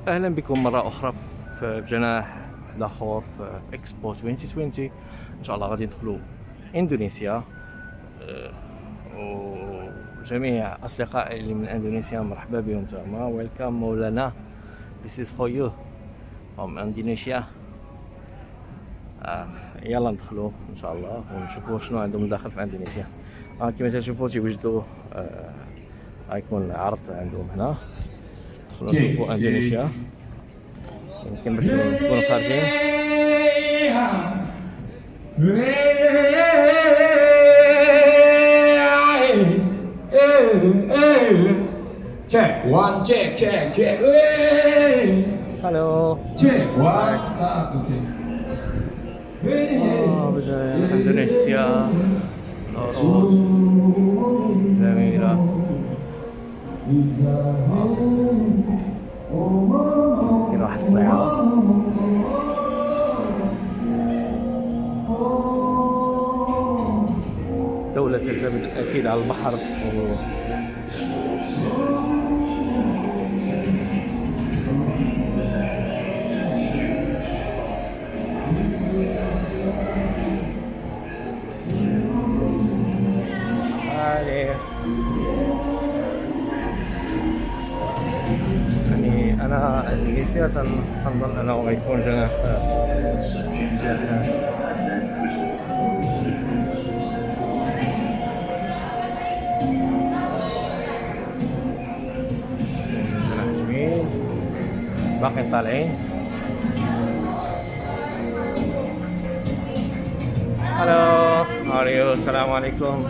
أهلا بكم مرة أخرى في جناح الآخر في إكسبو 2020. إن شاء الله غادي ندخلوا إندونيسيا، وجميع أصدقائي اللي من إندونيسيا مرحبا بهم تما. ويلكم مولانا، this is for you from Indonesia. يلا ندخلوا إن شاء الله ونشوفوا شنو عندهم داخل في إندونيسيا. كما تشوفوا تيوجدوا غيكون عرض عندهم هنا. ندخلوا نشوفوا إندونيسيا، يمكن باش نكونوا خارجين. Check one, check. هلو Check one, satu check. بداية إندونيسيا العروض جميلة. يمكن واحد الطيارة. دولة تعتمد أكيد على البحر يعني أنا إندونيسيا تنظن أنه غيكون جناح جميل. باقي طالعين. هلو هاريو، السلام عليكم.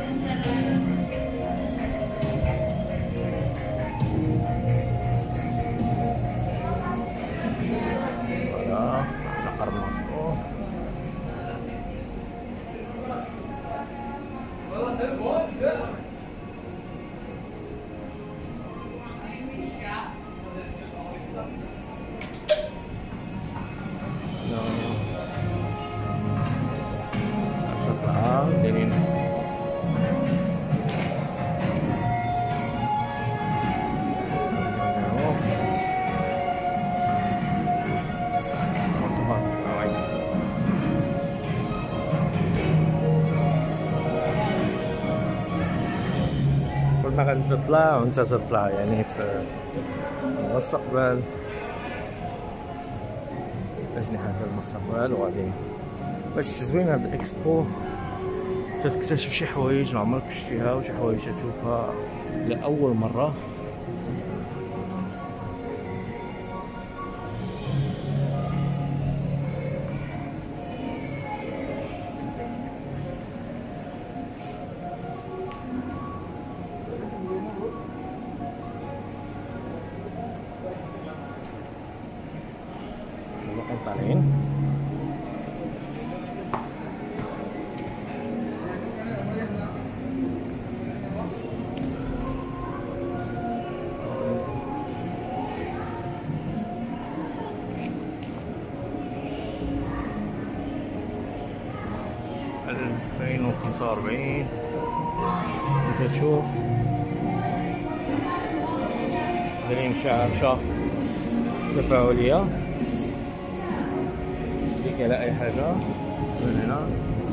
كل ما غادي تطلع وانت تطلع يعني في المستقبل، أجنحة المستقبل. وغادي باش زوين هاد الإكسبو تكتشف شي حوايج ما عمرك شفتيها وشي حوايج تشوفها لأول مرة. طالعين ألفين وخمسة وأربعين. انت تشوف دايرين شاشة تفاعلية ديك على أي حاجة من هنا.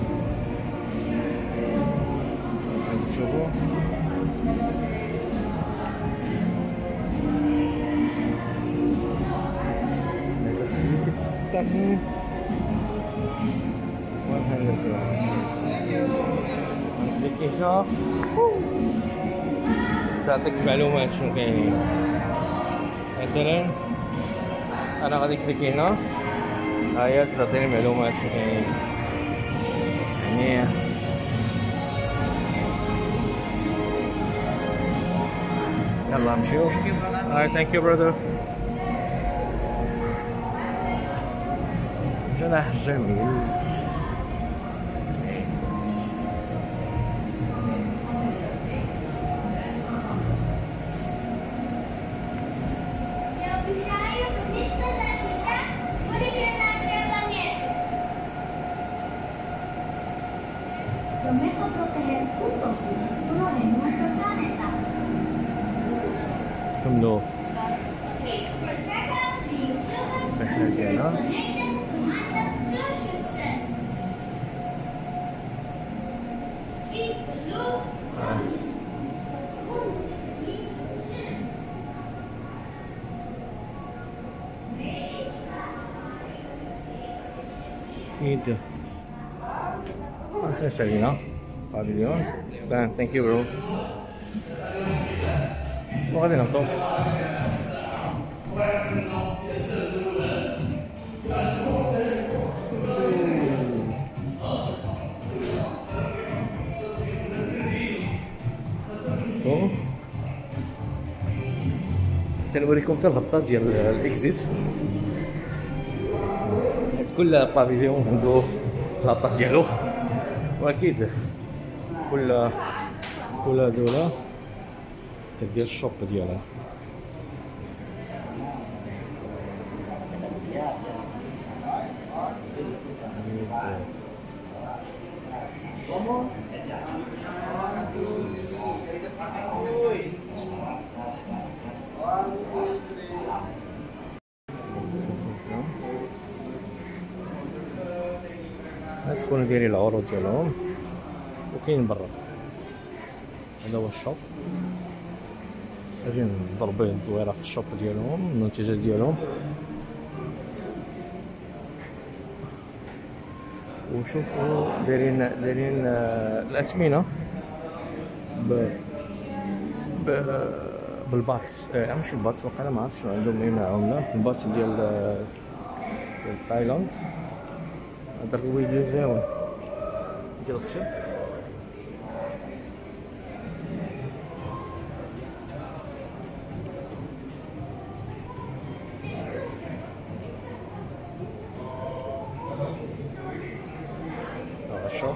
تشوفوا تاكل 100 نكليكي هنا تعطيك معلومات شنو كاينين. مثلا انا غادي كليكي هنا، هاهي تعطيني معلومات شنو كاينين. يعني يلا نمشيو. ثانك يو برادر. جناح جميل. Prometo proteger juntos el futuro de nuestro planeta. كملوا. Okay, first مزيانة. أكيد احنا سوينا بافيليون. شكرا، ثانك يو برو. وغادي نهبطو. تنوريكم حتى الهبطه ديال الاكزيت. كل بافيليون عنده الهبطه ديالو، واكيد كل دولة تدير الشوب ديالها. تكونوا دايرين العروض ديالهم وكاين برا. هذا هو الشوب، غادي نضربوا الدويره في الشوب ديالهم، المنتجات ديالهم. وشوفوا دايرين الاثمنه بالباط. ماشي الباط، وقيلا ما عرفتش عندهم اين عمله. الباط ديال تايلاند. هذا الويديو زوين ديال الخشب. الشوب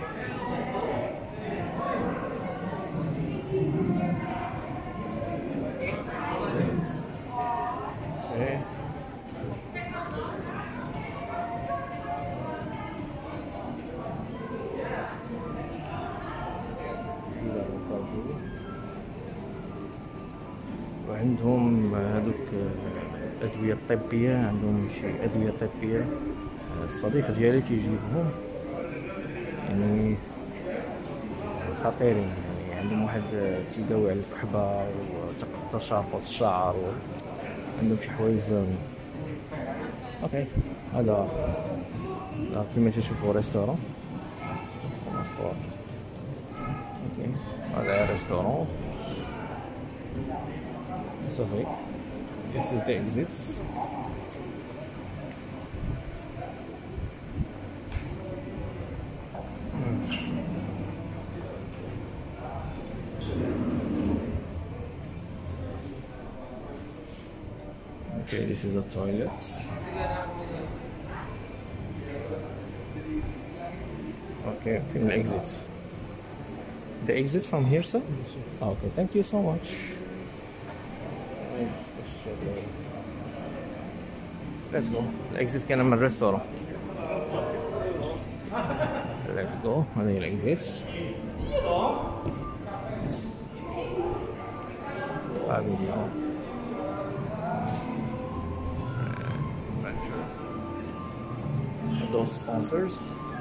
وعندهم هذوك الادويه الطبيه. عندهم شي ادويه طبيه. الصديق ديالي تيجيبهم، يعني خطيرين. يعني عندهم واحد تيداوي على الكحبه وتشابط الشعر، عندهم شي حوايج زوينين. اوكي، هذا كما تشوفوا ريستورون. اوكي، هذا ريستورون صافي. This is the exits. Okay, this is the toilet. Okay, the exits. The exits from here, sir? Okay, thank you so much. Let's go. The exit كان من الريستوران. Let's go. هذه الexits. Pavilion. Those sponsors.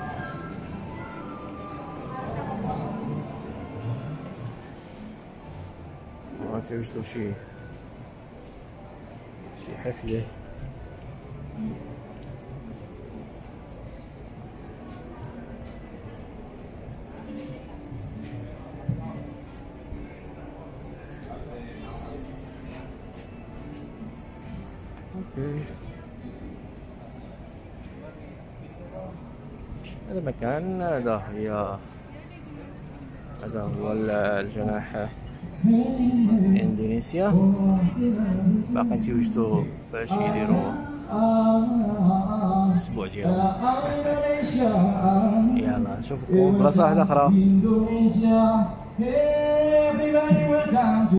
ما تيوجدوا شي حفلة. اوكي، هذا مكان. هذا هو الجناح اندونيسيا. باقي تيوجدوا باش يديروا الاسبوع ديالهم. يلا نشوفكم بلاصه واحده اخرى.